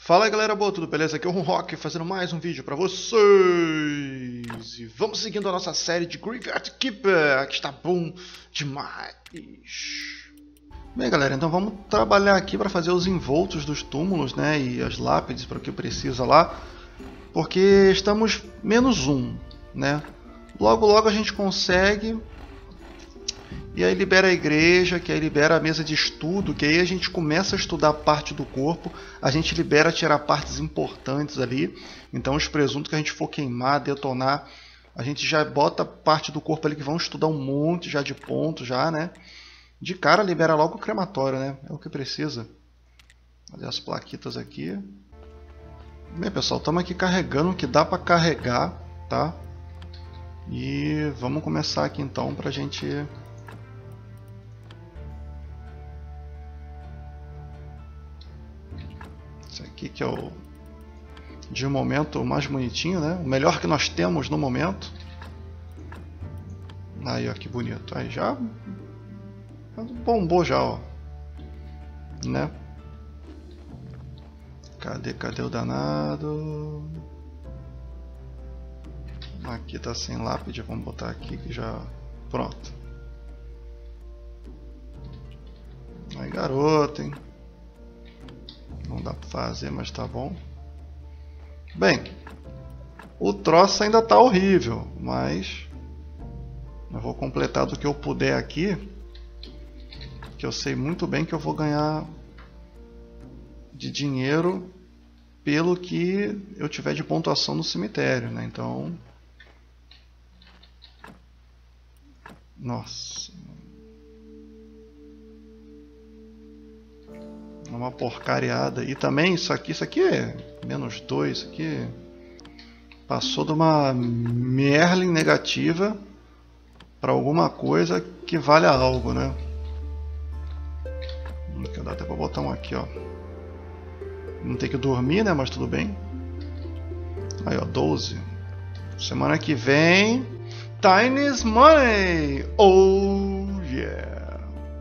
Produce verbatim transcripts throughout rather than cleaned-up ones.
Fala aí galera boa, tudo beleza? Aqui é o Rock fazendo mais um vídeo pra vocês. E vamos seguindo a nossa série de Graveyard Keeper, que está bom demais. Bem galera, então vamos trabalhar aqui para fazer os envoltos dos túmulos, né? E as lápides para o que precisa lá. Porque estamos menos um, né? Logo logo a gente consegue. E aí libera a igreja, que aí libera a mesa de estudo, que aí a gente começa a estudar parte do corpo, a gente libera tirar partes importantes ali, então os presuntos que a gente for queimar, detonar, a gente já bota parte do corpo ali que vão estudar um monte já de ponto, já, né? De cara libera logo o crematório, né? É o que precisa. Fazer as plaquitas aqui. Bem pessoal, estamos aqui carregando o que dá para carregar, tá? E vamos começar aqui então para a gente... Esse aqui que é o de momento o mais bonitinho, né? O melhor que nós temos no momento. Aí, ó, que bonito. Aí já bombou já, ó. Né? Cadê, cadê o danado? Aqui tá sem lápide, vamos botar aqui que já... Pronto. Aí, garoto, hein? Não dá pra fazer, mas tá bom. Bem, o troço ainda tá horrível, mas eu vou completar do que eu puder aqui, que eu sei muito bem que eu vou ganhar de dinheiro pelo que eu tiver de pontuação no cemitério, né? Então, nossa, uma porcariada. E também isso aqui, isso aqui é menos dois, isso aqui passou de uma Merlin negativa para alguma coisa que vale algo, né? Dá até para botar um aqui, ó. Não tem que dormir, né? Mas tudo bem. Aí, ó, doze. Semana que vem, Tiny's Money. Oh yeah.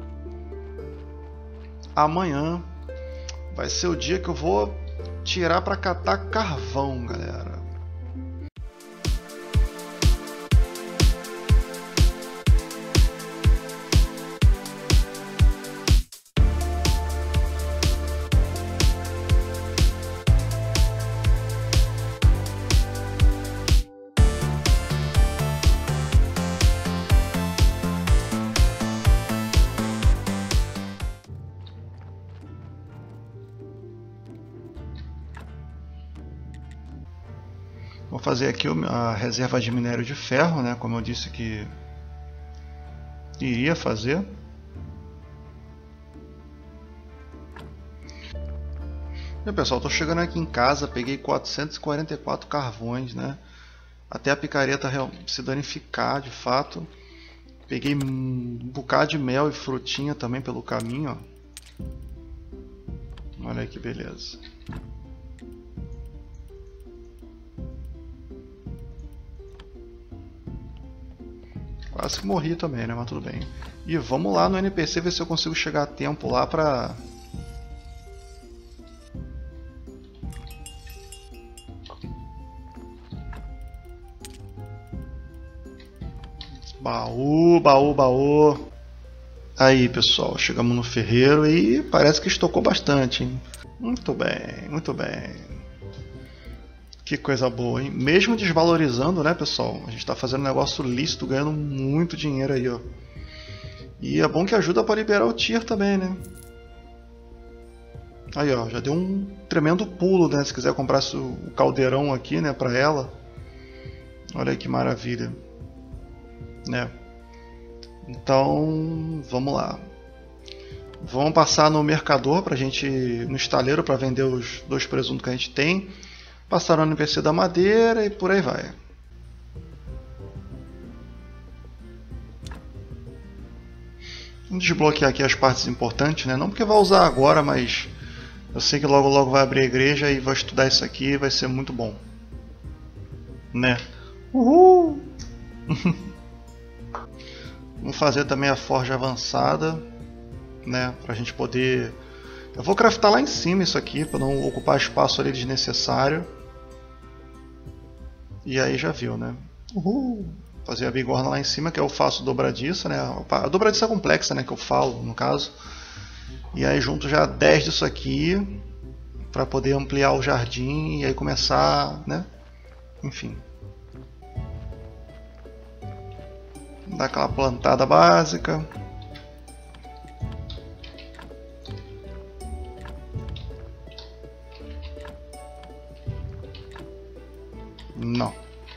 Amanhã vai ser o dia que eu vou tirar para catar carvão, galera. Vou fazer aqui a reserva de minério de ferro, né? Como eu disse que iria fazer. E pessoal, estou chegando aqui em casa, peguei quatrocentos e quarenta e quatro carvões, né? Até a picareta se danificar de fato. Peguei um bocado de mel e frutinha também pelo caminho, ó. Olha aí que beleza. Quase que morri também, né? Mas tudo bem. E vamos lá no N P C ver se eu consigo chegar a tempo lá pra... Baú, baú, baú. Aí pessoal, chegamos no ferreiro e parece que estocou bastante, hein? Muito bem, muito bem. Que coisa boa, hein? Mesmo desvalorizando, né, pessoal? A gente está fazendo um negócio lícito, ganhando muito dinheiro aí, ó. E é bom que ajuda para liberar o tier também, né? Aí, ó, já deu um tremendo pulo, né? Se quiser comprar o caldeirão aqui, né, para ela. Olha aí que maravilha, né? Então, vamos lá. Vamos passar no mercador pra gente, no estaleiro, para vender os dois presuntos que a gente tem. Passar no N P C da madeira e por aí vai. Vamos desbloquear aqui as partes importantes, né? Não porque vai usar agora, mas eu sei que logo logo vai abrir a igreja e vai estudar isso aqui e vai ser muito bom, né? Uhul! Vamos fazer também a forja avançada, né? Pra gente poder Eu vou craftar lá em cima isso aqui, para não ocupar espaço ali desnecessário. E aí já viu, né? Uhul! Fazer a bigorna lá em cima, que eu faço dobradiça, né? A dobradiça complexa, né? Que eu falo, no caso. E aí junto já dez disso aqui, para poder ampliar o jardim e aí começar, né? Enfim. Dar aquela plantada básica. Não.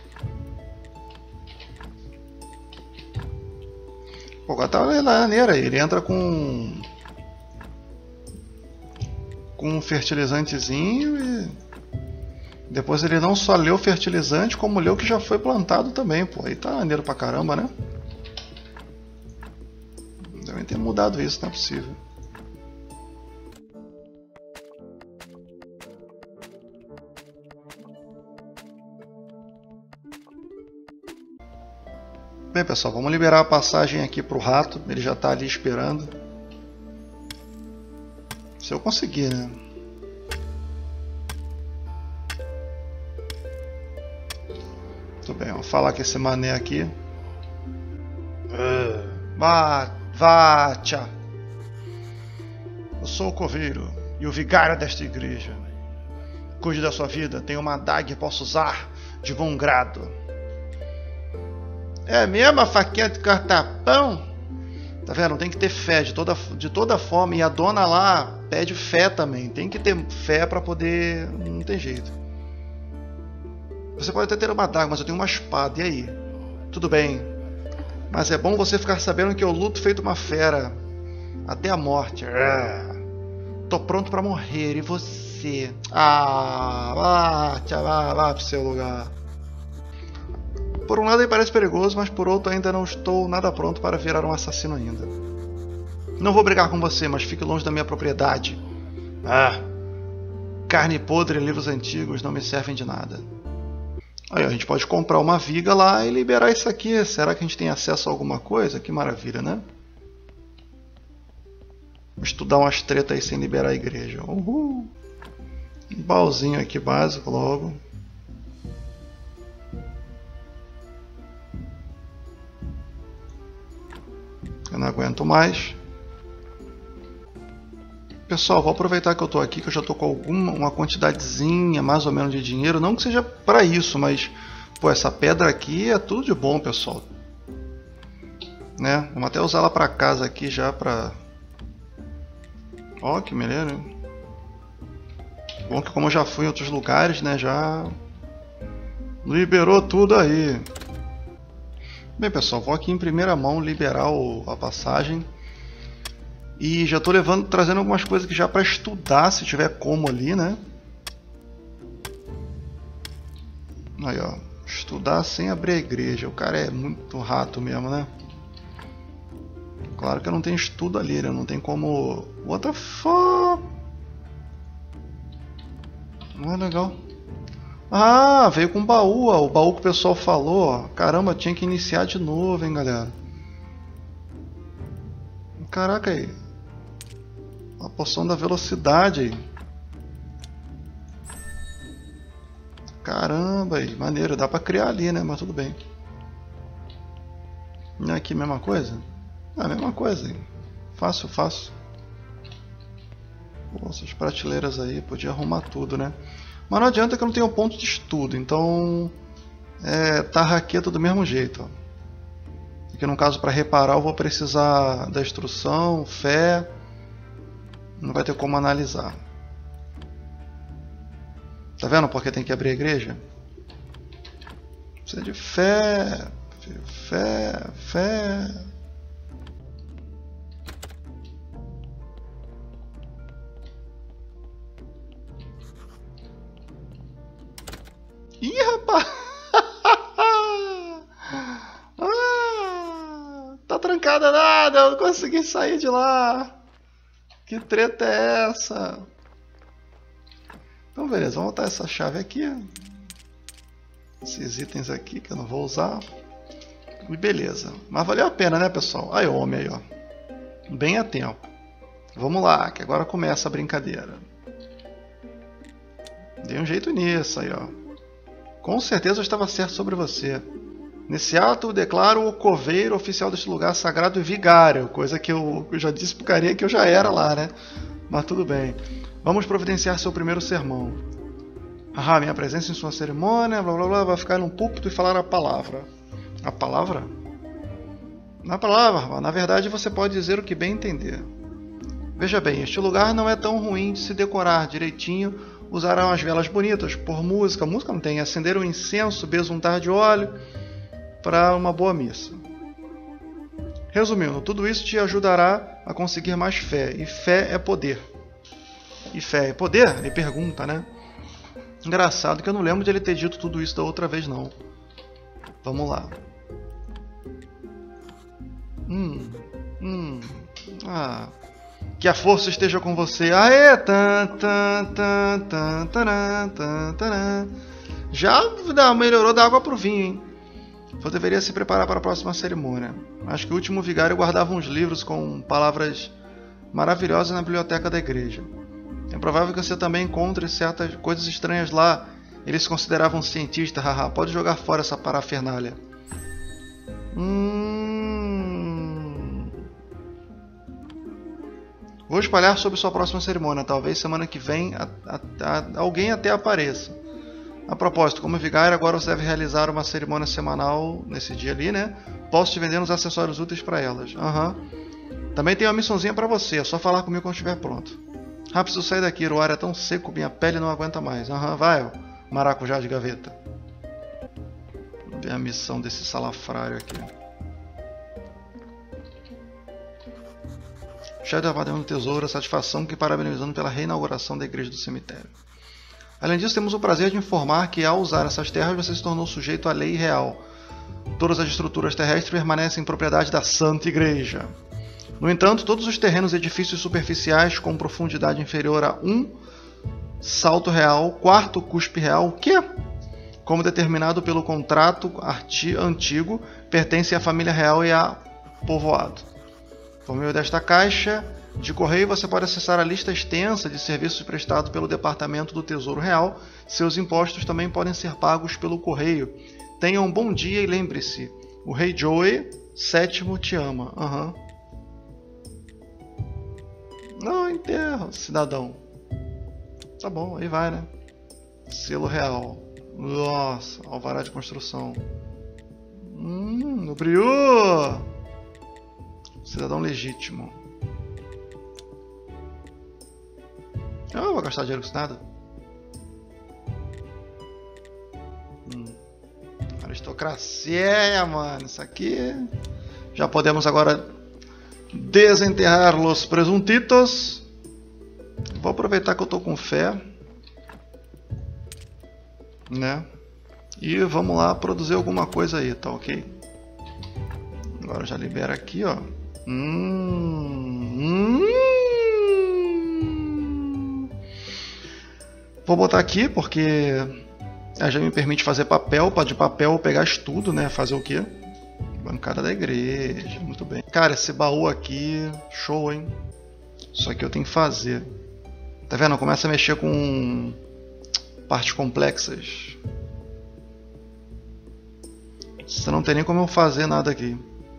Pô, agora tá na maneira, ele entra com com um fertilizantezinho e depois ele não só lê o fertilizante, como lê o que já foi plantado também, pô. Aí tá maneiro pra caramba, né? Devem ter mudado isso, não é possível. Bem, pessoal, vamos liberar a passagem aqui pro rato. Ele já está ali esperando. Se eu conseguir, né? Tudo bem, vamos falar com esse mané aqui. Vá, vá, tchá. Eu sou o coveiro e o vigário desta igreja. Cuide da sua vida, tenho uma adaga que posso usar de bom grado. É mesmo a faquinha de cortar pão? Tá vendo? Tem que ter fé de toda, de toda forma. E a dona lá pede fé também. Tem que ter fé pra poder... Não tem jeito. Você pode até ter uma adaga, mas eu tenho uma espada. E aí? Tudo bem. Mas é bom você ficar sabendo que eu luto feito uma fera. Até a morte. Tô pronto pra morrer. E você? Ah, vá, tchau, vá, vá pro seu lugar. Por um lado ele parece perigoso, mas por outro ainda não estou nada pronto para virar um assassino ainda. Não vou brigar com você, mas fique longe da minha propriedade. Ah, carne podre e livros antigos não me servem de nada. Aí a gente pode comprar uma viga lá e liberar isso aqui. Será que a gente tem acesso a alguma coisa? Que maravilha, né? Vou estudar umas tretas aí sem liberar a igreja. Uhul. Um baúzinho aqui básico logo. Eu não aguento mais. Pessoal, vou aproveitar que eu estou aqui, que eu já estou com alguma uma quantidadezinha mais ou menos de dinheiro. Não que seja para isso, mas pô, essa pedra aqui é tudo de bom, pessoal. Né? Vamos até usar ela para casa aqui já para... Ó, que beleza, hein? Bom que como eu já fui em outros lugares, né, já liberou tudo aí. Bem, pessoal, vou aqui em primeira mão liberar o, a passagem. E já estou levando, trazendo algumas coisas que já para estudar, se tiver como ali, né? Aí, ó. Estudar sem abrir a igreja. O cara é muito rato mesmo, né? Claro que eu não tenho estudo ali, né? Não tem como... What the fuck? Não é legal. Ah, veio com baú, ó, o baú que o pessoal falou, ó. Caramba, tinha que iniciar de novo, hein, galera. Caraca aí. A poção da velocidade aí. Caramba aí, maneiro, dá pra criar ali, né, mas tudo bem. E aqui, mesma coisa? Ah, mesma coisa, hein. Fácil, fácil. Pô, essas prateleiras aí, podia arrumar tudo, né. Mas não adianta que eu não tenho ponto de estudo, então é, tá raqueta do mesmo jeito. Ó. Aqui no caso para reparar eu vou precisar da instrução, fé, não vai ter como analisar. Tá vendo porque tem que abrir a igreja? Precisa de fé, fé, fé. Ih, rapaz! Ah, tá trancada nada, eu não consegui sair de lá. Que treta é essa? Então beleza, vamos botar essa chave aqui. Esses itens aqui que eu não vou usar. E beleza. Mas valeu a pena, né, pessoal? Aí o homem aí, ó. Bem a tempo. Vamos lá, que agora começa a brincadeira. Dei um jeito nisso aí, ó. Com certeza eu estava certo sobre você. Nesse ato, eu declaro o coveiro oficial deste lugar sagrado e vigário, coisa que eu, eu já disse pro carinha que eu já era lá, né? Mas tudo bem. Vamos providenciar seu primeiro sermão. Ah, minha presença em sua cerimônia, blá blá blá, vai ficar num púlpito e falar a palavra. A palavra? Na palavra, na verdade você pode dizer o que bem entender. Veja bem, este lugar não é tão ruim de se decorar direitinho. Usarão as velas bonitas, por música, música não tem, acender um incenso, besuntar de óleo para uma boa missa. Resumindo, tudo isso te ajudará a conseguir mais fé, e fé é poder. E fé é poder? Ele pergunta, né? Engraçado que eu não lembro de ele ter dito tudo isso da outra vez, não. Vamos lá. Hum, hum, ah... Que a força esteja com você. Aê! Tan, tan, tan, tan, tan, tan, tan. Já melhorou da água pro vinho, hein? Você deveria se preparar para a próxima cerimônia. Acho que o último vigário guardava uns livros com palavras maravilhosas na biblioteca da igreja. É provável que você também encontre certas coisas estranhas lá. Ele se considerava um cientista, haha. Pode jogar fora essa parafernália. Hum... Vou espalhar sobre sua próxima cerimônia. Talvez semana que vem a, a, a, alguém até apareça. A propósito, como vigário, agora você deve realizar uma cerimônia semanal nesse dia ali, né? Posso te vender uns acessórios úteis para elas. Aham. Uhum. Também tem uma missãozinha para você. É só falar comigo quando estiver pronto. Ah, preciso sair daqui. O ar é tão seco, minha pele não aguenta mais. Aham, uhum, vai, ó. Maracujá de gaveta. Vamos ver a missão desse salafrário aqui. Chefe da Guardião do Tesouro, satisfação que parabenizando pela reinauguração da igreja do cemitério. Além disso, temos o prazer de informar que ao usar essas terras você se tornou sujeito à lei real. Todas as estruturas terrestres permanecem em propriedade da Santa Igreja. No entanto, todos os terrenos e edifícios superficiais com profundidade inferior a um salto real, quarto cuspe real, o quê? Como determinado pelo contrato antigo, pertencem à família real e a povoado. Por meio desta caixa de correio, você pode acessar a lista extensa de serviços prestados pelo Departamento do Tesouro Real. Seus impostos também podem ser pagos pelo correio. Tenha um bom dia e lembre-se, o Rei Joey sétimo te ama. Uhum. Não, enterra, cidadão. Tá bom, aí vai, né? Selo real. Nossa, alvará de construção. Hum, no brilho. Cidadão legítimo. Eu não vou gastar dinheiro com isso nada. Hum. Aristocracia, mano. Isso aqui. Já podemos agora desenterrar os presuntitos. Vou aproveitar que eu tô com fé, né? E vamos lá produzir alguma coisa aí, tá ok? Agora já libera aqui, ó. Hum, hum. Vou botar aqui porque já me permite fazer papel. De papel pegar estudo, né? Fazer o quê? Bancada da igreja. Muito bem. Cara, esse baú aqui, show, hein? Isso aqui eu tenho que fazer. Tá vendo? Começa a mexer com partes complexas. Você não tem nem como eu fazer nada aqui.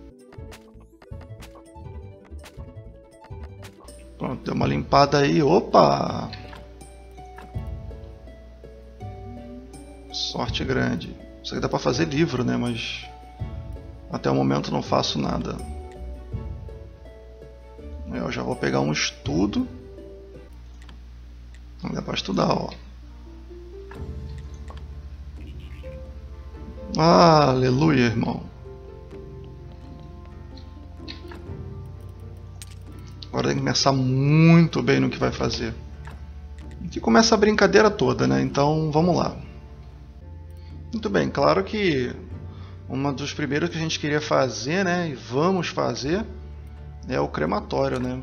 Pronto, deu uma limpada aí. Opa! Sorte grande. Isso aqui dá pra fazer livro, né? Mas até o momento não faço nada. Eu já vou pegar um estudo. Não dá pra estudar, ó. Ah, aleluia, irmão. Agora tem que pensar muito bem no que vai fazer. Aqui começa a brincadeira toda, né? Então vamos lá. Muito bem, claro que uma dos primeiros que a gente queria fazer, né? E vamos fazer é o crematório, né?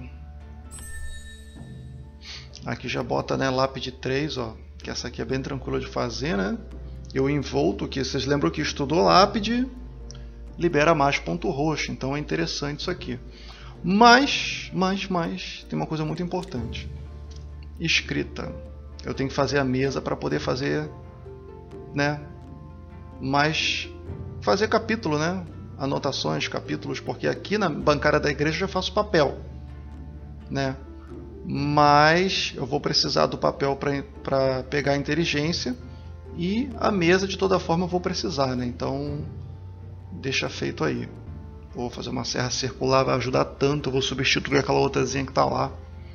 Aqui já bota, né, lápide três, ó. Que essa aqui é bem tranquila de fazer, né? E o envolto, que vocês lembram que estudou lápide, libera mais ponto roxo. Então é interessante isso aqui. Mas, mas, mas, tem uma coisa muito importante. Escrita. Eu tenho que fazer a mesa para poder fazer, né? Mas fazer capítulo, né? Anotações, capítulos, porque aqui na bancária da igreja eu já faço papel, né? Mas eu vou precisar do papel para pegar a inteligência e a mesa de toda forma eu vou precisar, né? Então deixa feito aí. Vou fazer uma serra circular, vai ajudar tanto. Eu vou substituir aquela outrazinha que tá lá.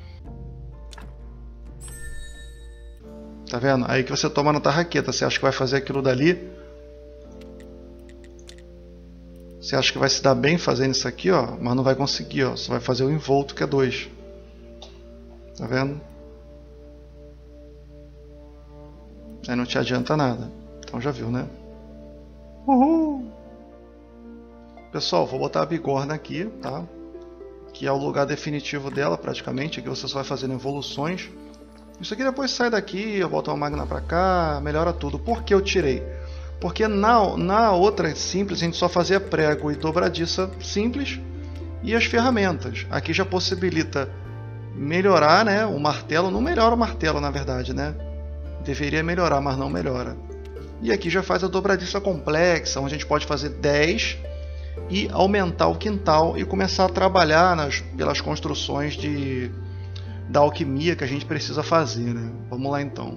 Tá vendo? Aí que você toma na tarraqueta. Você acha que vai fazer aquilo dali? Você acha que vai se dar bem fazendo isso aqui, ó? Mas não vai conseguir, ó. Você vai fazer o envolto, que é dois. Tá vendo? Aí não te adianta nada. Então já viu, né? Uhul! Pessoal, vou botar a bigorna aqui, tá? Que é o lugar definitivo dela, praticamente. Aqui você só vai fazendo evoluções. Isso aqui depois sai daqui, eu boto uma máquina pra cá, melhora tudo. Por que eu tirei? Porque na, na outra simples a gente só fazia prego e dobradiça simples e as ferramentas. Aqui já possibilita melhorar, né? O martelo. Não melhora o martelo, na verdade, né? Deveria melhorar, mas não melhora. E aqui já faz a dobradiça complexa, onde a gente pode fazer dez e aumentar o quintal e começar a trabalhar nas, pelas construções de, da alquimia que a gente precisa fazer, né? Vamos lá então.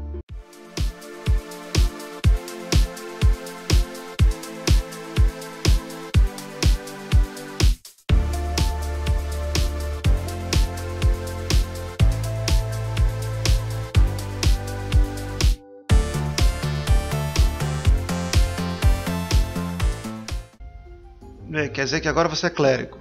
É, quer dizer que agora você é clérigo.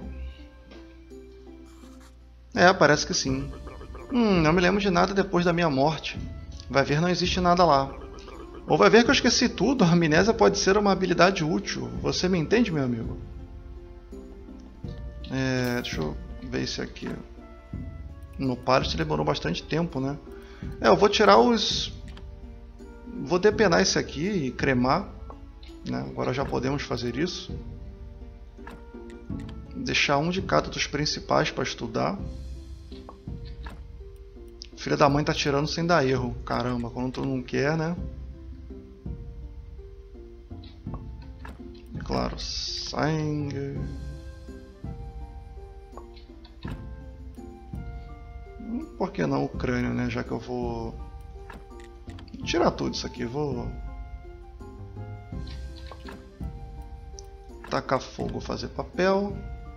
É, parece que sim. Hum, não me lembro de nada depois da minha morte. Vai ver, não existe nada lá. Ou vai ver que eu esqueci tudo. A amnésia pode ser uma habilidade útil. Você me entende, meu amigo? É, deixa eu ver isso aqui. No Paris demorou bastante tempo, né? É, eu vou tirar os... Vou depenar esse aqui e cremar, né? Agora já podemos fazer isso. Deixar um de cada dos principais para estudar. Filha da mãe tá tirando sem dar erro. Caramba, quando tu não quer, né? E claro, sangue. Por que não o crânio, né? Já que eu vou tirar tudo isso aqui. Vou tacar fogo, fazer papel.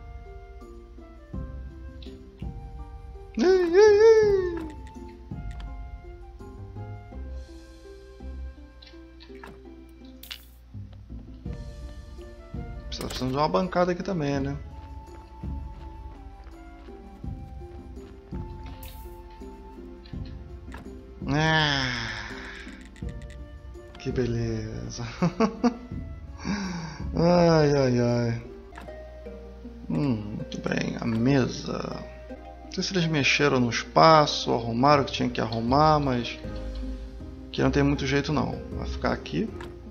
Precisa precisando de uma bancada aqui também, né? Ah, que beleza. Ai, ai, ai. Hum, muito bem, a mesa. Não sei se eles mexeram no espaço, arrumaram o que tinha que arrumar, mas aqui não tem muito jeito não. Vai ficar aqui.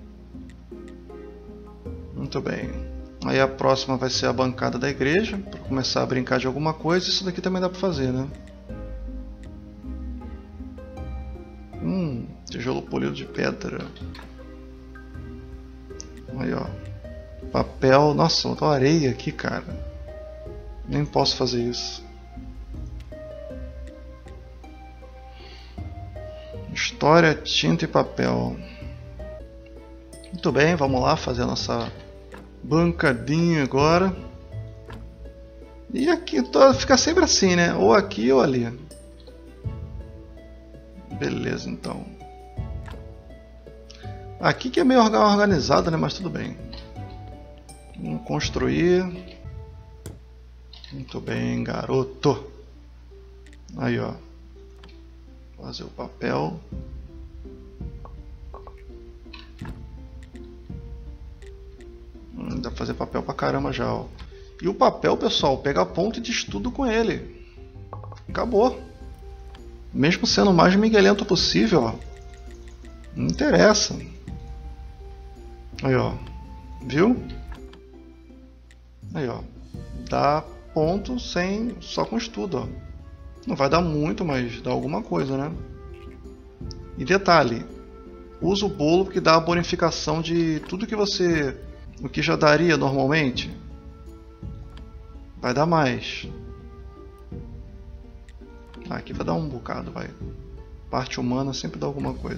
Muito bem. Aí a próxima vai ser a bancada da igreja, para começar a brincar de alguma coisa. Isso daqui também dá para fazer, né? Hum, tijolo polido de pedra. Aí, ó. Papel. Nossa, botou areia aqui, cara. Nem posso fazer isso. História, tinta e papel. Muito bem, vamos lá fazer a nossa bancadinha agora. E aqui fica sempre assim, né? Ou aqui ou ali. Beleza, então. Aqui que é meio organizado, né? Mas tudo bem. Vamos construir. Muito bem, garoto. Aí, ó. Fazer o papel. Hum, dá pra fazer papel pra caramba já, ó. E o papel, pessoal, pega ponto de estudo com ele. Acabou. Mesmo sendo o mais miguelento possível, ó. Não interessa. Aí, ó. Viu? Aí, ó. Dá ponto sem, só com estudo, ó. Não vai dar muito, mas dá alguma coisa, né? E detalhe, usa o bolo que dá a bonificação de tudo que você... o que já daria normalmente. Vai dar mais. Ah, aqui vai dar um bocado, vai. Parte humana sempre dá alguma coisa.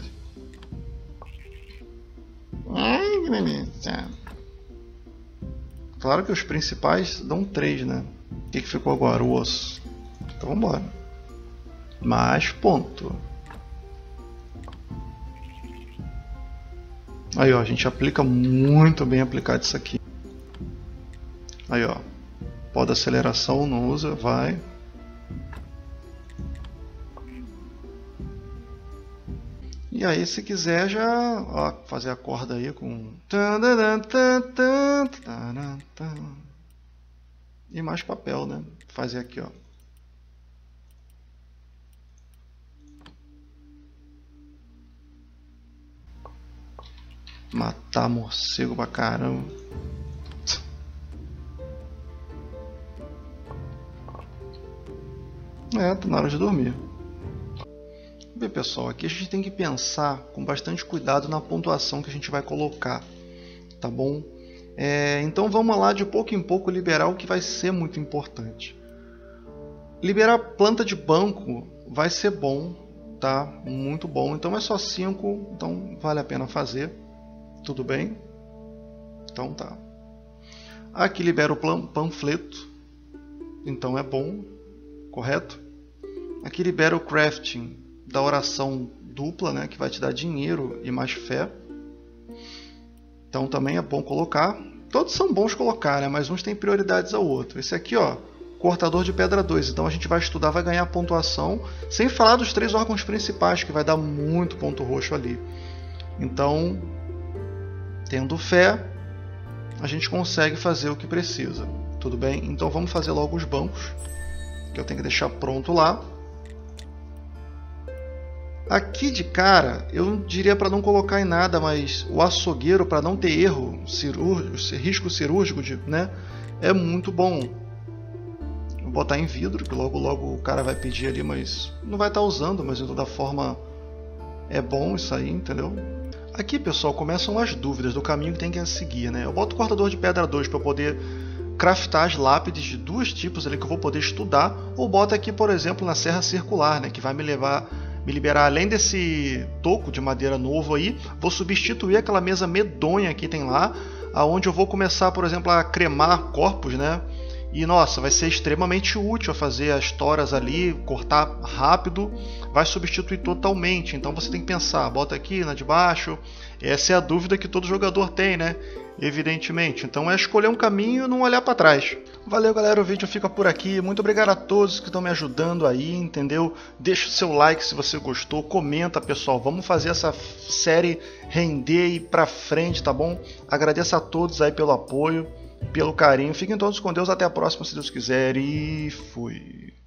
Ai, que delícia. Claro que os principais dão três, né? O que, que ficou agora? O osso. Então vamos embora. Mais ponto. Aí ó, a gente aplica muito bem aplicado isso aqui. Aí ó. Pó da aceleração não usa, vai. E aí se quiser já ó, fazer a corda aí com... E mais papel, né? Fazer aqui ó. Matar morcego pra caramba. É, tá na hora de dormir. Bem, pessoal, aqui a gente tem que pensar com bastante cuidado na pontuação que a gente vai colocar, tá bom? É, então vamos lá de pouco em pouco liberar o que vai ser muito importante. Liberar planta de banco vai ser bom, tá? Muito bom. Então é só cinco, então vale a pena fazer. Tudo bem? Então tá. Aqui libera o panfleto, então é bom, correto? Aqui libera o crafting da oração dupla, né, que vai te dar dinheiro e mais fé. Então também é bom colocar. Todos são bons colocar, né, mas uns têm prioridades ao outro. Esse aqui, ó, cortador de pedra dois. Então a gente vai estudar, vai ganhar pontuação, sem falar dos três órgãos principais, que vai dar muito ponto roxo ali. Então, tendo fé, a gente consegue fazer o que precisa. Tudo bem? Então vamos fazer logo os bancos, que eu tenho que deixar pronto lá. Aqui de cara, eu diria para não colocar em nada, mas o açougueiro, para não ter erro cirúrgico, risco cirúrgico, de, né, é muito bom. Vou botar em vidro, que logo logo o cara vai pedir ali, mas não vai estar usando, mas de toda forma é bom isso aí, entendeu? Aqui, pessoal, começam as dúvidas do caminho que tem que seguir, né? Eu boto o cortador de pedra dois para poder craftar as lápides de dois tipos ali que eu vou poder estudar, ou boto aqui, por exemplo, na serra circular, né, que vai me levar me liberar, além desse toco de madeira novo aí, vou substituir aquela mesa medonha que tem lá, aonde eu vou começar, por exemplo, a cremar corpos, né? E nossa, vai ser extremamente útil a fazer as toras ali, cortar rápido, vai substituir totalmente. Então você tem que pensar, bota aqui na de baixo. Essa é a dúvida que todo jogador tem, né? Evidentemente. Então é escolher um caminho e não olhar para trás. Valeu, galera, o vídeo fica por aqui. Muito obrigado a todos que estão me ajudando aí, entendeu? Deixa o seu like se você gostou, comenta, pessoal. Vamos fazer essa série render e ir pra frente, tá bom? Agradeço a todos aí pelo apoio, pelo carinho. Fiquem todos com Deus, até a próxima, se Deus quiser, e fui.